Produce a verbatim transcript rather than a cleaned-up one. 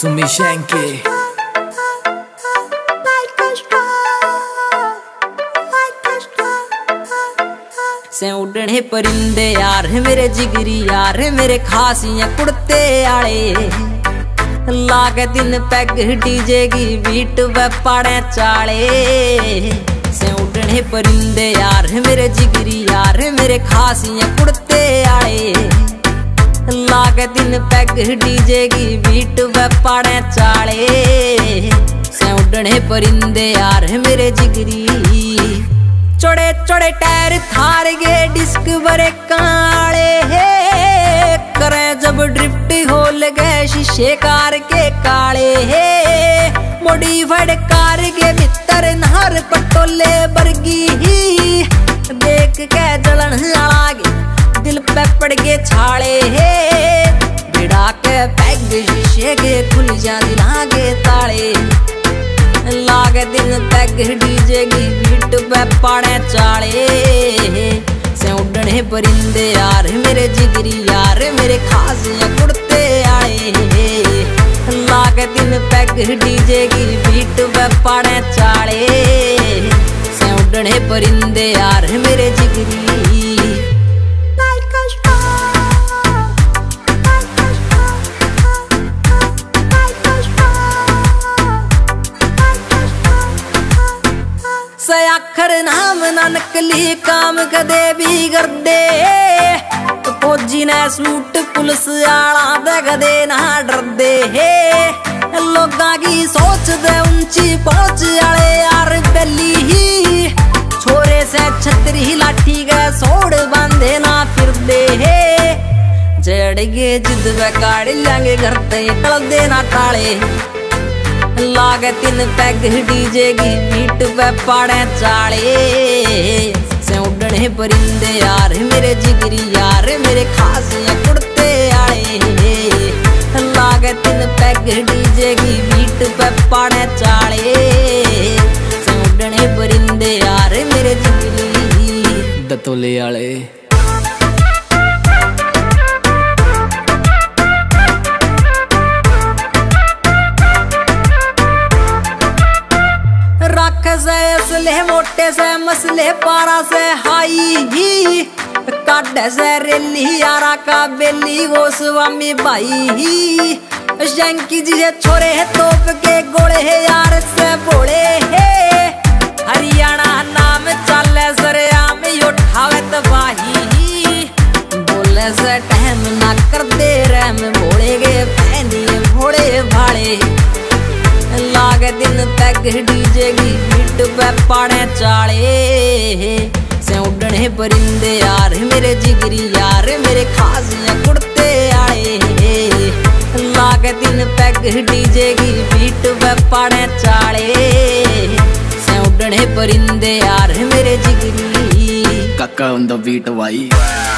सुमी शैंके से उड़ने परिंदे यार मेरे जिगरी यार मेरे खासियां कुड़ते आले लागे दिन पैग डीजे की बीट वे पाड़े चाले। से उड़ने परिंदे यार मेरे जिगरी यार मेरे खासियां कुड़ते आले लागे दिन पैग डीजे की बीट वे पाड़े चाले। से उड़ने परिंदे यार मेरे जिगरी चौड़े चौड़े टायर थार गे डिस्क बरे काले हे करे जब ड्रिफ्ट होल गए शीशे कार के काले हे मॉडिफाइड कार के भीतर नहर पटोले बरगी ही देख के जलन आगे दिल पे पड़ के छाले हे भिड़ा के पैग शीशे के खुल जा दिला के ताले लागे दिन पैग डीजे की बीट पे पाड़े चाले। से उड़ने परिंदे यार मेरे जिगरी यार मेरे खासियां कुड़ते आए लागे दिन पैग डीजे की बीट पे पाड़े चाले। से उड़ने परिंदे यार मेरे जिगरी से आखर नाम ना नकली काम कदे भी कर दे तो फौजी ने सूट पुलिस आला दे कदे ना डर दे हे लोगा की सोच दे ऊंची पहुंच आले यार बेली ही छोरे से छतरी लाठी के सोड़ बांधे ना फिर दे हे जड़ गे जिद वे काड़ लेंगे घर ते कल दे ना टाले लागे तीन पैग डीजे की बीट पे पाड़े चाले। से उड़ने परिंदे यार मेरे जिगरी यार मेरे खासियां कुड़ते आए लागे तीन पैग डीजे की बीट पे पाड़े चाले। से उड़ने परिंदे यार मेरे जिगरी दतोले आले से असले मोटे से मसले पारा से हाई ही काटे से रेली यारा का बेली वो स्वामी भाई ही शंकी जी है छोरे है तोप के गोले है यार से बोले है हरियाणा नाम चले सरे आम उठावे तबाही बोले से टहम ना कर दे रहम भोले गे पहनी भोले भाले लागे दिन पैग डीजे की बीट पे पाड़े चाले। से उड़ने परिंदे यार मेरे जिगरी यार मेरे खासियां कुड़ते आए लागे दिन पैग डीजे की बीट पे पाड़े चाले। से उड़ने परिंदे यार मेरे जिगरी कक्का on the beat भाई।